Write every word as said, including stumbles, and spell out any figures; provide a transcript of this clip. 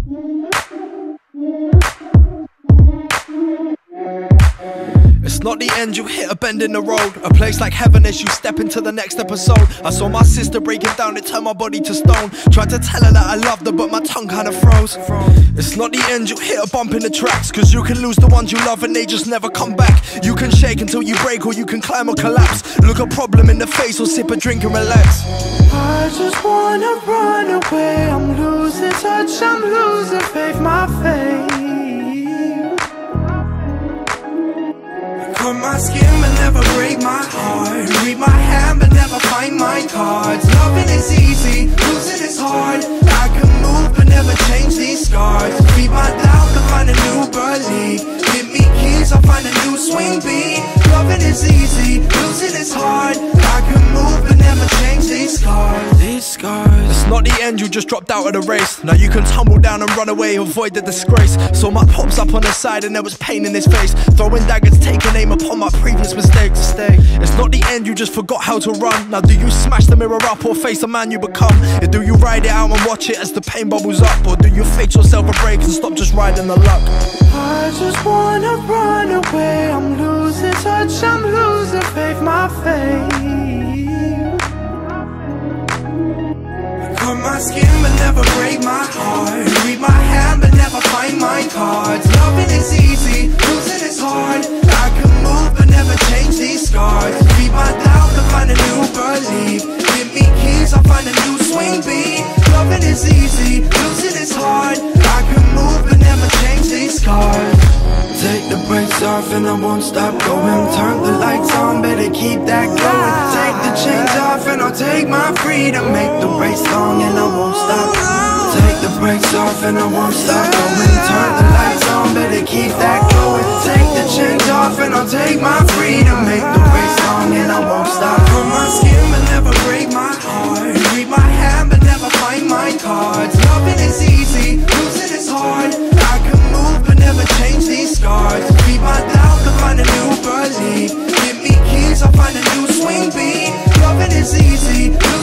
It's not the end, you hit a bend in the road. A place like heaven as you step into the next episode. I saw my sister breaking down, it turned my body to stone. Tried to tell her that I loved her, but my tongue kinda froze. It's not the end, you hit a bump in the tracks. Cause you can lose the ones you love and they just never come back. You can shake until you break, or you can climb or collapse. Look a problem in the face or sip a drink and relax. I just wanna run away, I'm losing touch, I'm losing faith, my faith. Cut my skin but never break my heart. Read my hand but never find my cards. Loving is easy, losing is hard. I can move but never change these scars. Beat my doubt to find a new belief. Give me keys, I'll find a new swing beat. Loving is easy, losing is hard. I can move but never change these scars. These scars. It's not the end, you just dropped out of the race. Now you can tumble down and run away, avoid the disgrace. Saw my pops up on the side and there was pain in his face. Throwing daggers, taking aim upon my previous mistakes. It's not the end, you just forgot how to run. Now do you smash the mirror up or face the man you become? Or do you ride it out and watch it as the pain bubbles up? Or do you fake yourself a break and stop just riding the luck? I just wanna run away, I'm losing touch, I'm losing faith, my faith. Cut my skin but never break my heart. Read my hand but never find my cards. Loving is easy, losing is hard. I can move but never change these scars. Beat my doubt to find a new belief. Give me keys, I'll find a new swing beat. Loving is easy, losing is hard. I can move but never change these scars. Take the brakes off and I won't stop going. Turn the lights on, better keep that going. Take the chains off and I'll take my freedom. Make the race long and I won't stop. Take the brakes off and I won't stop going. Turn the lights on, better keep that going. Take the chains off and I'll take my freedom. Make the race long and I won't stop. Cut my skin but never break my heart. Read my hand but never find my cards. Loving is easy, losing is hard. I can move but never change these scars. Beat my doubt to find a new belief. Give me keys, I'll find a new swing beat. Loving is easy.